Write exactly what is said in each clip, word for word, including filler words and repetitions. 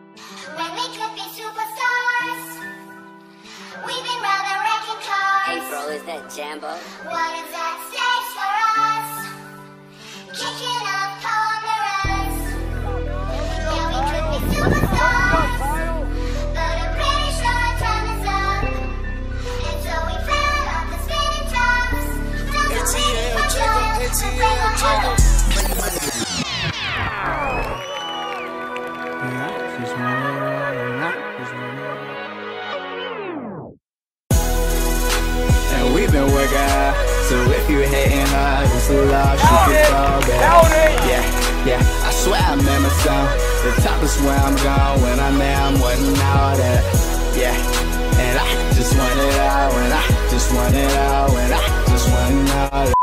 When we could be superstars, we've been rather wrecking cars. Hey bro, is that Jambo? What is that stage for us? Kicking up cold mirrors. Yeah, we could be superstars, but I'm pretty sure our time is up. And so we fell off the spinning tops. Don't A T L, let Jacob, A T L, Jacob. And we've been working hard, so if you hating hard, it's a lot, you can fall back. Yeah, yeah, I swear I'm in my zone. The top is where I'm going, when I'm there, I'm wanting all that. Yeah, and I just want it all, and I just want it all, and I just want all that.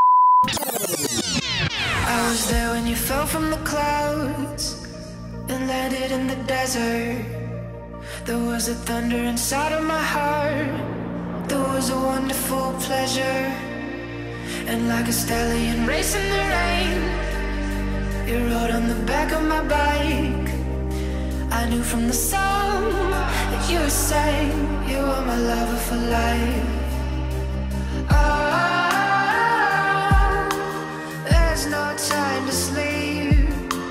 I was there when you fell from the clouds and landed in the desert. There was a thunder inside of my heart. There was a wonderful pleasure. And like a stallion racing the rain, you rode on the back of my bike. I knew from the song that you sang, you were my lover for life. Oh, there's no time to sleep.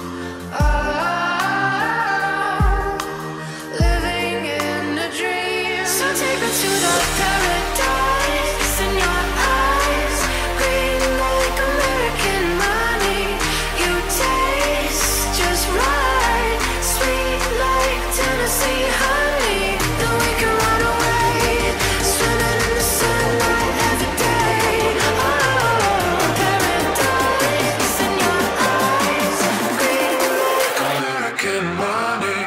Oh, living in a dream. So take me to the paradise in your eyes, green like American money. You taste just right, sweet like Tennessee honey. Then we can run away, swimming in the sunlight every day. Oh, paradise in your eyes, green like American money.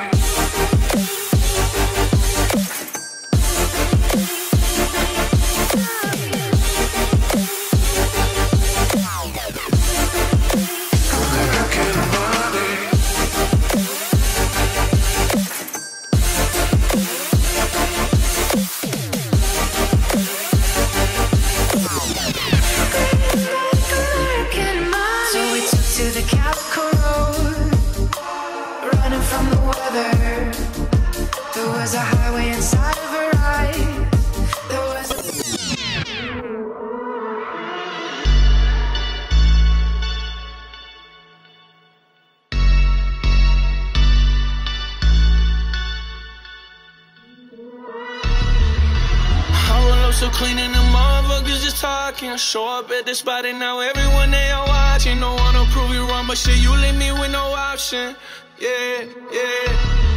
So we took to the Calico Road, running from the weather. There was a highway inside of a ride. There was a I roll up so clean and the motherfuckers just talking. Show up at the spot and now everyone they are watching. Don't wanna prove you wrong, but shit, you leave me with no option. Yeah, yeah.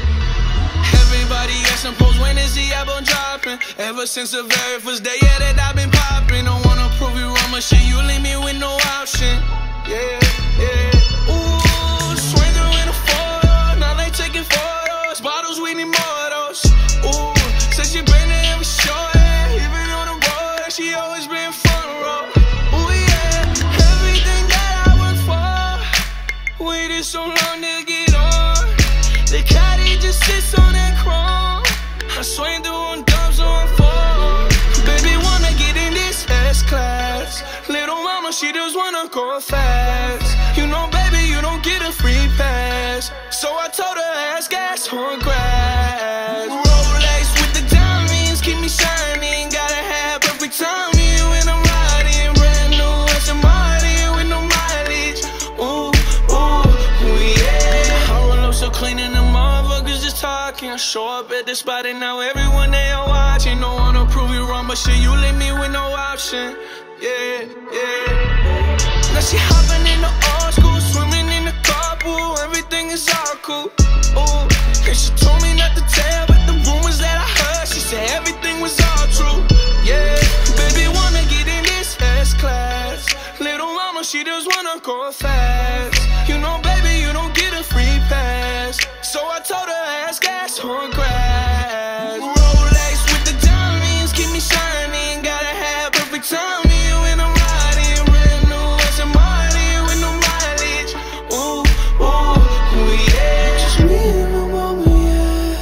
Everybody asking pose, when is the album dropping? Ever since the very first day, yeah, that I've been popping. Don't wanna prove you wrong, but shit, you leave me with no option. Yeah, yeah. Ooh, swing through in a photo, now they taking photos. Bottles, we need more of those. Ooh, said she bring to every show, yeah. Even on the road, she always been front row. Ooh, yeah, everything that I work for, waited so long to get on. The caddy just sits on that chrome. I swing through on dubs on four. Baby wanna get in this S-Class. Little mama, she just wanna go fast. You know, baby, you don't get a free pass. So I told her ass gas on grass. Rolex with the diamonds, keep me shining. Gotta have perfect timing when I'm riding. Brand new Aston Martin with no mileage. Ooh, ooh, ooh, yeah. I roll up so clean and the motherfuckers just talking. I show up at the spot and now everyone they are watching. Don't wanna prove you wrong, but shit, you leave me with no option. Yeah, yeah. Now she hopping in the old school, swimming in the carpool. Everything is all cool. Ooh, and she told me not to tell, but the rumors that I heard, she said everything was all true. Yeah, baby wanna get in this S-Class. Little mama, she just wanna go fast. You know, baby, you don't get a free pass. So I told her ass gas on grass. Rolex with the diamonds, keep me shining. Gotta have perfect timing when I'm riding. Brand new Aston Martin with no mileage. Ooh, ooh, ooh, yeah. Just me and my mama, yeah.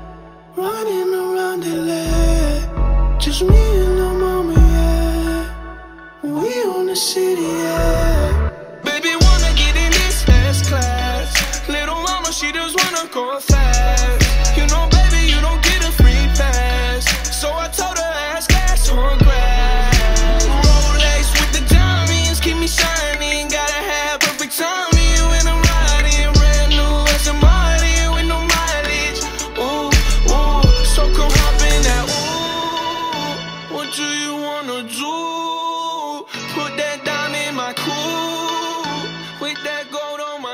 Running around L A. Just me and my mama, yeah. We on the city, yeah. Baby wanna get in this S-Class. Little mama, she just wanna go fast.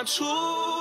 too.